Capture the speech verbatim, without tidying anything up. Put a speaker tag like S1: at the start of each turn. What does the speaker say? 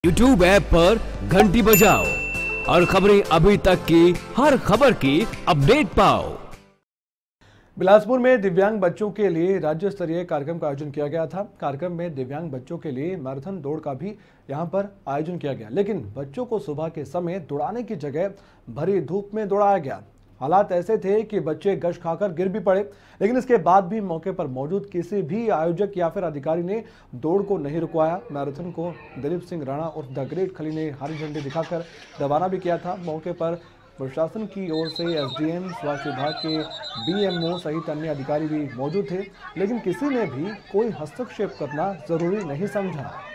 S1: YouTube app पर घंटी बजाओ और खबरें अभी तक की हर खबर की अपडेट पाओ।
S2: बिलासपुर में दिव्यांग बच्चों के लिए राज्य स्तरीय कार्यक्रम का आयोजन किया गया था। कार्यक्रम में दिव्यांग बच्चों के लिए मैराथन दौड़ का भी यहां पर आयोजन किया गया, लेकिन बच्चों को सुबह के समय दौड़ाने की जगह भरी धूप में दौड़ाया गया। हालात ऐसे थे कि बच्चे गश खाकर गिर भी पड़े, लेकिन इसके बाद भी मौके पर मौजूद किसी भी आयोजक या फिर अधिकारी ने दौड़ को नहीं रुकवाया। मैराथन को दिलीप सिंह राणा और द ग्रेट खली ने हरी झंडी दिखाकर रवाना भी किया था। मौके पर प्रशासन की ओर से एसडीएम, स्वास्थ्य विभाग के बीएमओ सहित अन्य अधिकारी भी मौजूद थे, लेकिन किसी ने भी कोई हस्तक्षेप करना जरूरी नहीं समझा।